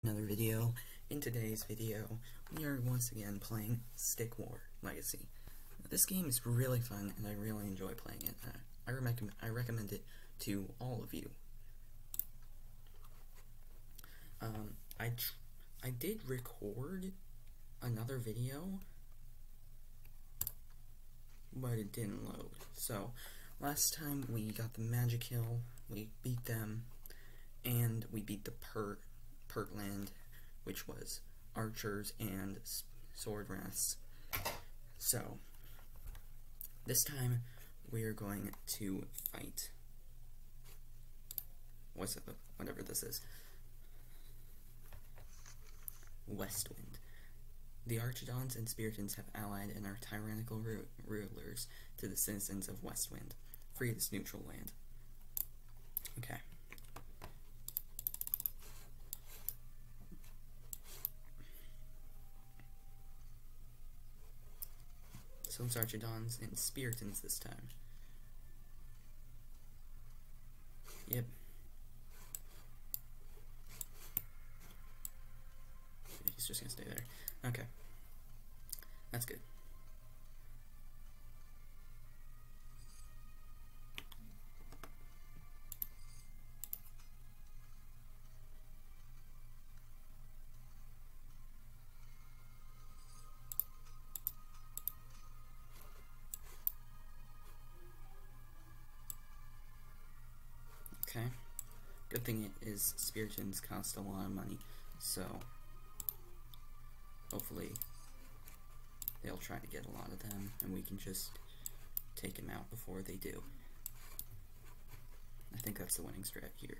Another video. In today's video, we are once again playing Stick War Legacy. This game is really fun, and I really enjoy playing it. I recommend it to all of you. I did record another video, but it didn't load. So, last time we got the Magic Hill, we beat them, and we beat the Pertland, which was archers and sword wraths. So, this time we are going to fight whatever this is. Westwind. The Archidons and Spiritans have allied and are tyrannical rulers to the citizens of Westwind. Free this neutral land. Okay. So it's Archidons and Spiritans this time. Yep. He's just gonna stay there. Okay. That's good. Okay. Good thing is Spiritans cost a lot of money, so hopefully they'll try to get a lot of them, and we can just take them out before they do. I think that's the winning strat here.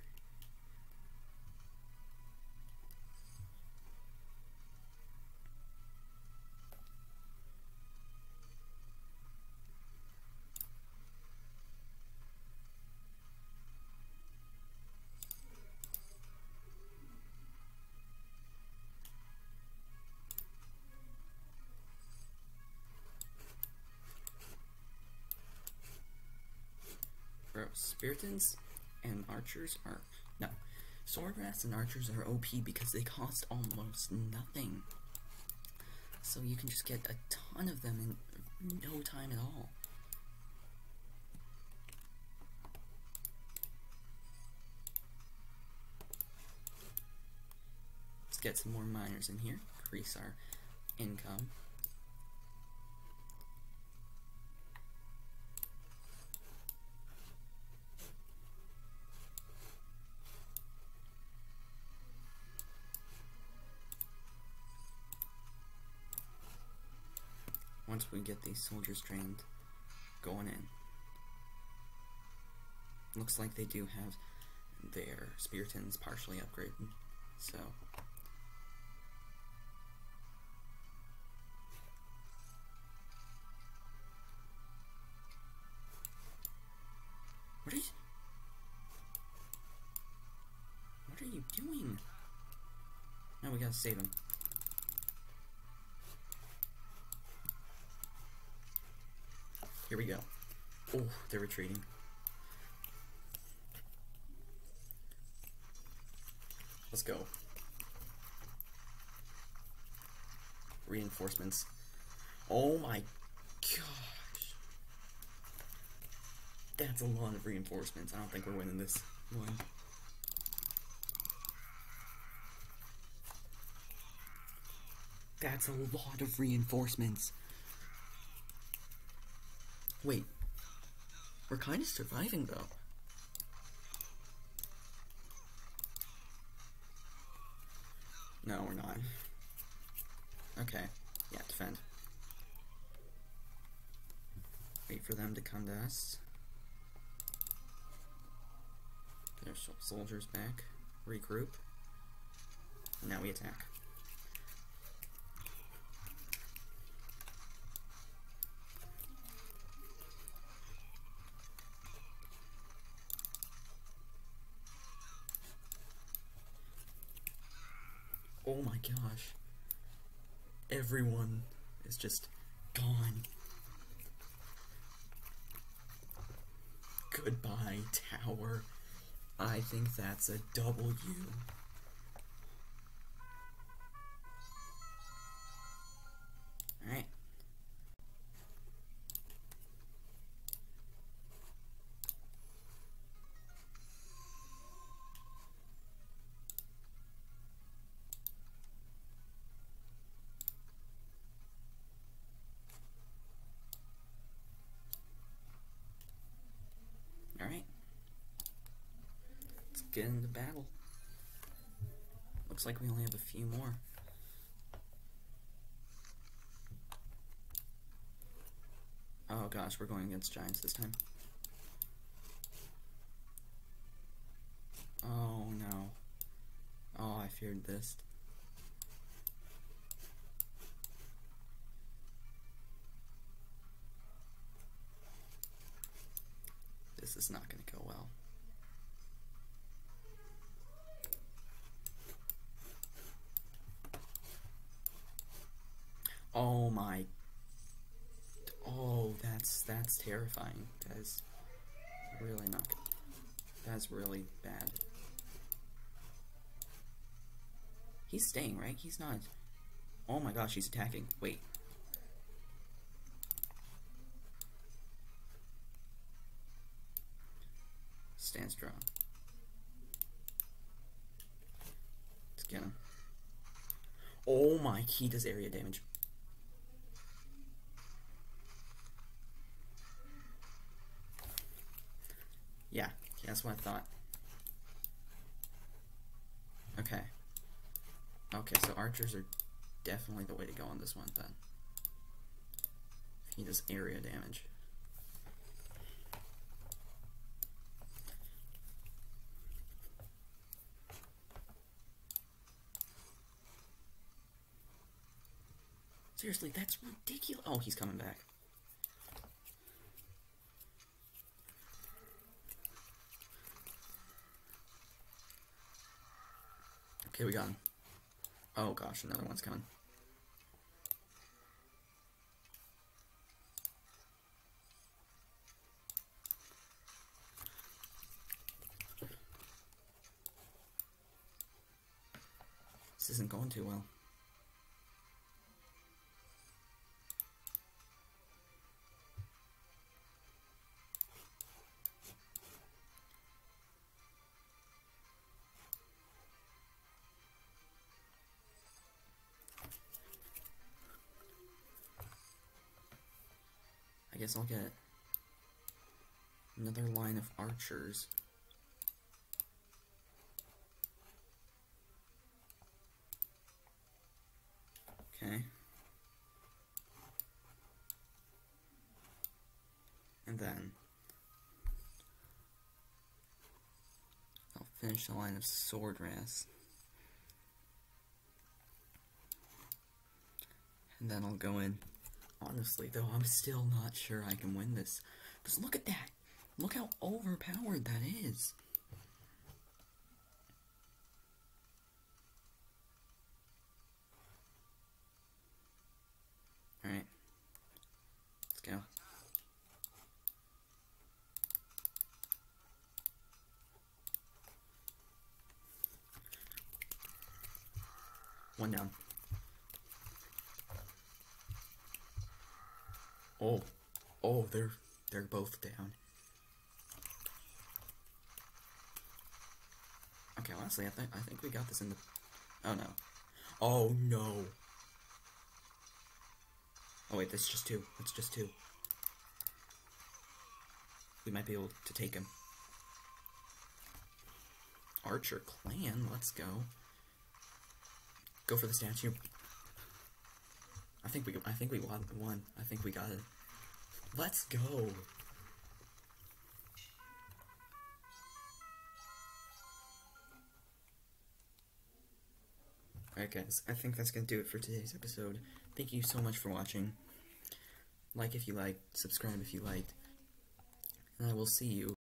Bro, Spiritans and archers are... No. Sword wraths and archers are OP because they cost almost nothing. So you can just get a ton of them in no time at all. Let's get some more miners in here. Increase our income. Once we get these soldiers trained, going in. Looks like they do have their Spiritans partially upgraded, so... What are you doing? No, we gotta save him. Here we go. Oh, they're retreating. Let's go. Reinforcements. Oh my gosh. That's a lot of reinforcements. I don't think we're winning this one. That's a lot of reinforcements. Wait, we're kind of surviving though. No, we're not. Okay, yeah, defend. Wait for them to come to us. Get our soldiers back, regroup, and now we attack. Oh my gosh. Everyone is just gone. Goodbye, tower. I think that's a W. Looks like we only have a few more. Oh gosh, we're going against giants this time. Oh no. Oh, I feared this. This is not going to go well. Oh my. Oh, that's terrifying. That is really not good. That's really bad. He's staying, right? He's not. Oh my gosh, he's attacking. Wait. Stand strong. Let's get him. Oh my, he does area damage. Yeah, that's what I thought. Okay. Okay, so archers are definitely the way to go on this one then. He does area damage. Seriously, that's ridiculous. Oh, he's coming back. Okay, we got him. Oh gosh, another one's coming. This isn't going too well. I guess I'll get another line of archers. Okay. And then I'll finish the line of sword rats. And then I'll go in. Honestly, though, I'm still not sure I can win this. Because look at that! Look how overpowered that is! Alright. Let's go. One down. Oh, they're both down. Okay, honestly, I think we got this in the. Oh no! Oh no! Oh wait, that's just two. It's just two. We might be able to take him. Archer clan, let's go. Go for the statue. I think we won. I think we got it. Let's go. Alright guys, I think that's gonna do it for today's episode. Thank you so much for watching. Like if you liked, subscribe if you liked, and I will see you